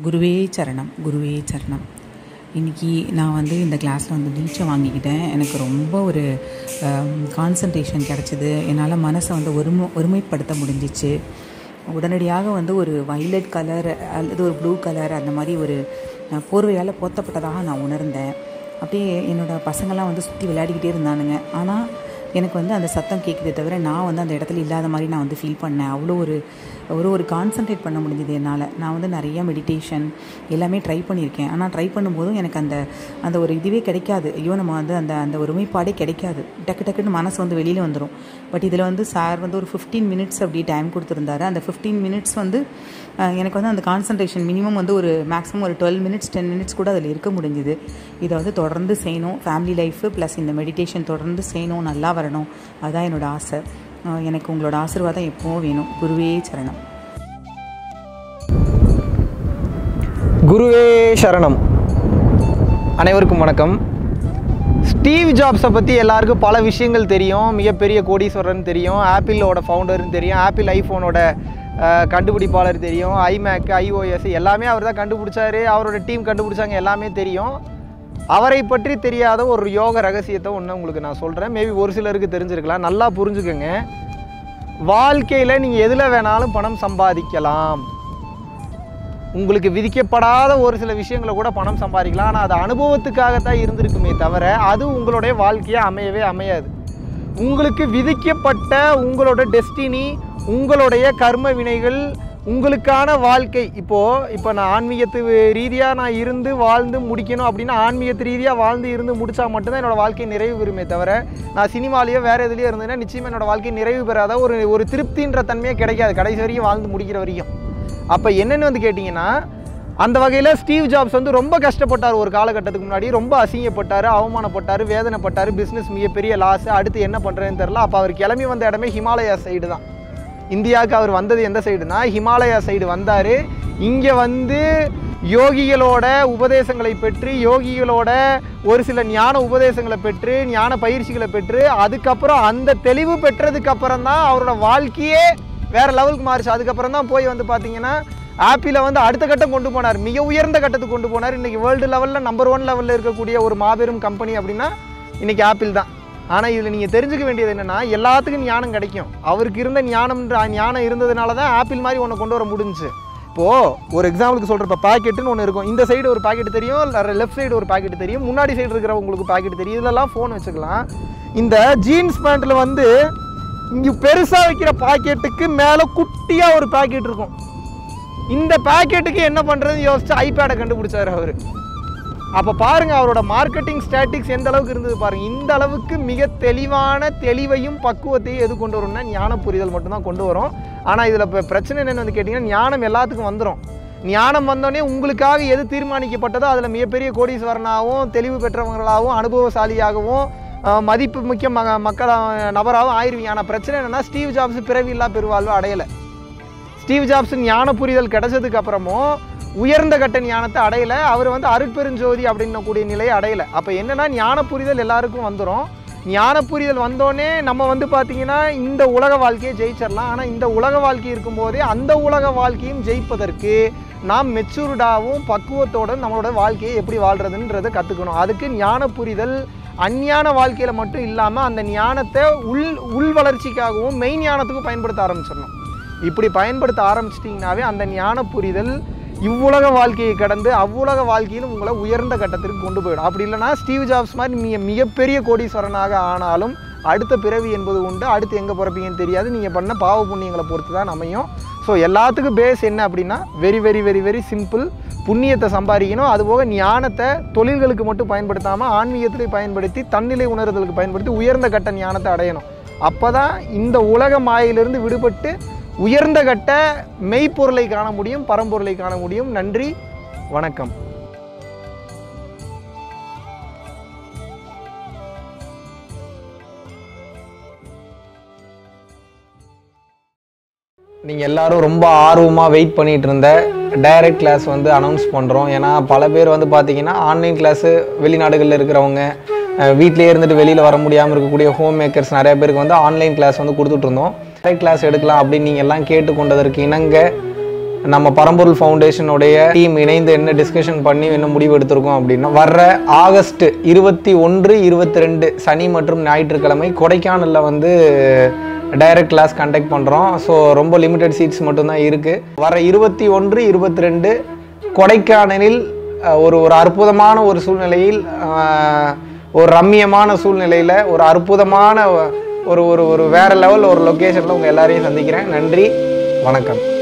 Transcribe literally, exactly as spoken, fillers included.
குருவே சரணம் குருவே சரணம். இன்றைக்கி நான் வந்து இந்த கிளாஸில் வந்து தீட்சை வாங்கிக்கிட்டேன். எனக்கு ரொம்ப ஒரு கான்சன்ட்ரேஷன் கிடச்சிது. என்னால் மனசை வந்து ஒருமை ஒருமைப்படுத்த முடிஞ்சிச்சு. உடனடியாக வந்து ஒரு வைலட் கலர் அல்லது ஒரு ப்ளூ கலர் அந்த மாதிரி ஒரு போர்வையால் போர்த்தப்பட்டதாக நான் உணர்ந்தேன். அப்படியே என்னோடய பசங்கள்லாம் வந்து சுற்றி விளையாடிக்கிட்டே இருந்தானுங்க. ஆனால் எனக்கு வந்து அந்த சத்தம் கேட்குதே தவிர நான் வந்து அந்த இடத்துல இல்லாத மாதிரி நான் வந்து ஃபீல் பண்ணேன். அவ்வளோ ஒரு ஒரு ஒரு கான்சன்ட்ரேட் பண்ண முடிஞ்சது என்னால். நான் வந்து நிறைய மெடிடேஷன் எல்லாமே ட்ரை பண்ணியிருக்கேன். ஆனால் ட்ரை பண்ணும்போதும் எனக்கு அந்த அந்த ஒரு இதுவே கிடைக்காது. ஐயோ நம்ம வந்து அந்த அந்த ஒருமைப்பாடே கிடைக்காது. டக்கு டக்குன்னு மனசு வந்து வெளியில் வந்துடும். பட் இதில் வந்து சார் வந்து ஒரு ஃபிஃப்டீன் மினிட்ஸ் அப்படி டைம் கொடுத்துருந்தாரு. அந்த ஃபிஃப்டீன் மினிட்ஸ் வந்து எனக்கு வந்து அந்த கான்சன்ட்ரேஷன் மினிமம் வந்து ஒரு மேக்ஸிமம் ஒரு டுவெல் மினிட்ஸ் டென் மினிட்ஸ் கூட அதில் இருக்க முடிஞ்சுது. இதை வந்து தொடர்ந்து செய்யணும். ஃபேமிலி லைஃபு ப்ளஸ் இந்த மெடிடேஷன் தொடர்ந்து செய்யணும், நல்லா வரணும். அதுதான் என்னோடய ஆசை. எனக்கு உங்களோட ஆசீர்வாதம் எப்பவும் வேணும். குருவே சரணம். குருவே சரணம். அனைவருக்கும் வணக்கம். ஸ்டீவ் ஜாப்ஸை பற்றி எல்லாருக்கும் பல விஷயங்கள் தெரியும். மிகப்பெரிய கோடீஸ்வரன் தெரியும், ஆப்பிளோட ஃபவுண்டர்னு தெரியும், ஆப்பிள் ஐஃபோனோட கண்டுபிடிப்பாளர் தெரியும், ஐமேக் ஐஓஎஸ் எல்லாமே அவர் தான் கண்டுபிடிச்சாரு, அவரோட டீம் கண்டுபிடிச்சாங்க, எல்லாமே தெரியும். அவரை பற்றி தெரியாத ஒரு யோக ரகசியத்தை ஒன்று உங்களுக்கு நான் சொல்கிறேன். மேபி ஒரு சிலருக்கு தெரிஞ்சிருக்கலாம். நல்லா புரிஞ்சுக்கோங்க. வாழ்க்கையில் நீங்கள் எதில் வேணாலும் பணம் சம்பாதிக்கலாம். உங்களுக்கு விதிக்கப்படாத ஒரு சில விஷயங்களை கூட பணம் சம்பாதிக்கலாம். ஆனால் அது அனுபவத்துக்காகத்தான் இருந்திருக்குமே தவிர அது உங்களுடைய வாழ்க்கையை அமையவே அமையாது. உங்களுக்கு விதிக்கப்பட்ட உங்களோட டெஸ்டினி, உங்களுடைய கர்ம வினைகள், உங்களுக்கான வாழ்க்கை. இப்போது இப்போ நான் ஆன்மீகத்து ரீதியாக நான் இருந்து வாழ்ந்து முடிக்கணும் அப்படின்னா ஆன்மீகத்து ரீதியாக வாழ்ந்து இருந்து முடித்தா மட்டும்தான் என்னோடய வாழ்க்கை நிறைவு பெறுமே தவிர நான் சினிமாலேயோ வேறு எதுலேயோ இருந்ததுன்னா நிச்சயமாக என்னோடய வாழ்க்கை நிறைவு பெறாத ஒரு ஒரு திருப்தின்ற தன்மையே கிடைக்காது கடைசி வரைக்கும் வாழ்ந்து முடிக்கிற வரைக்கும். அப்போ என்னென்னு வந்து கேட்டிங்கன்னா, அந்த வகையில் ஸ்டீவ் ஜாப்ஸ் வந்து ரொம்ப கஷ்டப்பட்டார். ஒரு காலகட்டத்துக்கு முன்னாடி ரொம்ப அசிங்கப்பட்டார், அவமானப்பட்டார், வேதனைப்பட்டார். பிஸ்னஸ் மிகப்பெரிய லாஸ். அடுத்து என்ன பண்ணுறதுன்னு தெரில. அப்போ அவர் கிளம்பி வந்த இடமே ஹிமாலயா சைடு தான். இந்தியாவுக்கு அவர் வந்தது எந்த சைடுனா ஹிமாலயா சைடு வந்தார். இங்கே வந்து யோகிகளோட உபதேசங்களை பெற்று, யோகிகளோட ஒரு சில ஞான உபதேசங்களை பெற்று, ஞான பயிற்சிகளை பெற்று, அதுக்கப்புறம் அந்த தெளிவு பெற்றதுக்கப்புறம் தான் அவரோட வாழ்க்கையே வேறு லெவலுக்கு மாறிச்சு. அதுக்கப்புறம் தான் போய் வந்து பார்த்தீங்கன்னா ஆப்பிளை வந்து அடுத்த கட்டம் கொண்டு போனார், மிக உயர்ந்த கட்டத்துக்கு கொண்டு போனார். இன்றைக்கி வேர்ல்டு லெவலில் நம்பர் ஒன் லெவலில் இருக்கக்கூடிய ஒரு மாபெரும் கம்பெனி அப்படின்னா இன்றைக்கி ஆப்பிள் தான். ஆனால் இதில் நீங்கள் தெரிஞ்சுக்க வேண்டியது என்னென்னா, எல்லாத்துக்கும் ஞானம் கிடைக்கும். அவருக்கு இருந்த ஞானம்ன்ற ஞானம் இருந்ததுனால தான் ஆப்பிள் மாதிரி ஒன்று கொண்டு வர முடிஞ்சிச்சு. இப்போது ஒரு எக்ஸாம்பிளுக்கு சொல்கிற, இப்போ பாக்கெட்டுன்னு ஒன்று இருக்கும். இந்த சைடு ஒரு பாக்கெட் தெரியும், லெஃப்ட் சைடு ஒரு பாக்கெட் தெரியும், முன்னாடி சைடு இருக்கிற உங்களுக்கு பாக்கெட் தெரியும். இதெல்லாம் ஃபோன் வச்சுக்கலாம். இந்த ஜீன்ஸ் பேண்ட்டில் வந்து இங்கே பெருசாக வைக்கிற பாக்கெட்டுக்கு மேலே குட்டியாக ஒரு பாக்கெட் இருக்கும். இந்த பாக்கெட்டுக்கு என்ன பண்ணுறதுன்னு யோசிச்சு ஐபேடை கண்டுபிடிச்சார் அவர். அப்போ பாருங்கள் அவரோட மார்க்கெட்டிங் ஸ்டாட்டிக்ஸ் எந்த அளவுக்கு இருந்தது பாருங்கள். இந்த அளவுக்கு மிக தெளிவான தெளிவையும் பக்குவத்தையும் எது கொண்டு வரும்னா ஞான புரிதல் மட்டும்தான் கொண்டு வரும். ஆனால் இதில் இப்போ பிரச்சனை என்னென்னு வந்து கேட்டிங்கன்னா, ஞானம் எல்லாத்துக்கும் வந்துடும். ஞானம் வந்தோடனே உங்களுக்காக எது தீர்மானிக்கப்பட்டதோ அதில் மிகப்பெரிய கோடீஸ்வரனாகவும் தெளிவு பெற்றவங்களாகவும் அனுபவசாலியாகவும் மதிப்பு முக்கிய ம மக்கள் நபராகவும் ஆயிடுவீங்க. ஆனால் பிரச்சனை என்னென்னா, ஸ்டீவ் ஜாப்ஸ் பிறவி இல்லா பெருவாழ்வு அடையலை. ஸ்டீவ் ஜாப்ஸ் ஞான புரிதல் கிடைச்சதுக்கு அப்புறமும் உயர்ந்த கட்ட ஞானத்தை அடையலை. அவர் வந்து அருட்பெருஞ்சோதி அப்படின்னக்கூடிய நிலையை அடையலை. அப்போ என்னென்னா, ஞான புரிதல் எல்லாருக்கும் வந்துடும். ஞான புரிதல் வந்தோடனே நம்ம வந்து பார்த்திங்கன்னா இந்த உலக வாழ்க்கையை ஜெயிச்சிடலாம். ஆனால் இந்த உலக வாழ்க்கை இருக்கும்போதே அந்த உலக வாழ்க்கையும் ஜெயிப்பதற்கு நாம் மெச்சூர்டாகவும் பக்குவத்தோடு நம்மளோட வாழ்க்கையை எப்படி வாழ்கிறதுன்றதை கற்றுக்கணும். அதுக்கு ஞான புரிதல் அஞ்ஞான வாழ்க்கையில் மட்டும் இல்லாமல் அந்த ஞானத்தை உள் உள் வளர்ச்சிக்காகவும் மெய் ஞானத்துக்கும் பயன்படுத்த ஆரம்பிச்சிடணும். இப்படி பயன்படுத்த ஆரம்பிச்சிட்டிங்கனாவே அந்த ஞான புரிதல் இவ்வுலக வாழ்க்கையை கடந்து அவ்வுலக வாழ்க்கையிலும் உங்களை உயர்ந்த கட்டத்திற்கு கொண்டு போயிடும். அப்படி இல்லைனா ஸ்டீவ் ஜாப்ஸ் மாதிரி நீங்கள் மிகப்பெரிய கோடீஸ்வரனாக ஆனாலும் அடுத்த பிறவி என்பது உண்டு. அடுத்து எங்கே பிறப்பீங்கன்னு தெரியாது. நீங்கள் பண்ண பாவ புண்ணியங்களை பொறுத்து தான் அமையும். ஸோ எல்லாத்துக்கும் பேஸ் என்ன அப்படின்னா, very very very very simple. புண்ணியத்தை சம்பாதிக்கணும். அதுபோக ஞானத்தை தொழில்களுக்கு மட்டும் பயன்படுத்தாமல் ஆன்மீகத்திலே பயன்படுத்தி தன்னிலை உணர்தலுக்கு பயன்படுத்தி உயர்ந்த கட்ட ஞானத்தை அடையணும். அப்போ தான் இந்த உலக மாயிலிருந்து விடுபட்டு உயர்ந்த கட்ட மெய்ப்பொருளை காண முடியும், பரம்பொருளை காண முடியும். நன்றி, வணக்கம். நீங்கள் எல்லோரும் ரொம்ப ஆர்வமாக வெயிட் பண்ணிகிட்டு இருந்த டைரக்ட் கிளாஸ் வந்து அனௌன்ஸ் பண்ணுறோம். ஏன்னா பல பேர் வந்து பார்த்திங்கன்னா ஆன்லைன் கிளாஸு வெளிநாடுகளில் இருக்கிறவங்க, வீட்டிலே இருந்துட்டு வெளியில் வர முடியாமல் இருக்கக்கூடிய ஹோம் மேக்கர்ஸ் நிறைய பேருக்கு வந்து ஆன்லைன் கிளாஸ் வந்து கொடுத்துட்ருந்தோம். டைரக்ட் கிளாஸ் எடுக்கலாம் அப்படின்னு நீங்கள் எல்லாம் கேட்டுக்கொண்டதற்கு இணங்க நம்ம பரம்பொருள் ஃபவுண்டேஷனுடைய டீம் இணைந்து என்ன டிஸ்கஷன் பண்ணி என்ன முடிவு எடுத்திருக்கோம் அப்படின்னா, வர்ற ஆகஸ்ட் இருபத்தி ஒன்று இருபத்தி ரெண்டு சனி மற்றும் ஞாயிற்றுக்கிழமை கொடைக்கானலில் வந்து டைரக்ட் கிளாஸ் கண்டக்ட் பண்ணுறோம். ஸோ ரொம்ப லிமிட்டட் சீட்ஸ் மட்டும்தான் இருக்குது. வர இருபத்தி ஒன்று இருபத்தி ரெண்டு கொடைக்கானலில் ஒரு ஒரு அற்புதமான ஒரு சூழ்நிலையில், ஒரு ரம்மியமான சூழ்நிலையில், ஒரு அற்புதமான ஒரு ஒரு ஒரு வேறு லெவல் ஒரு லொக்கேஷனில் உங்கள் எல்லாரையும் சந்திக்கிறேன். நன்றி, வணக்கம்.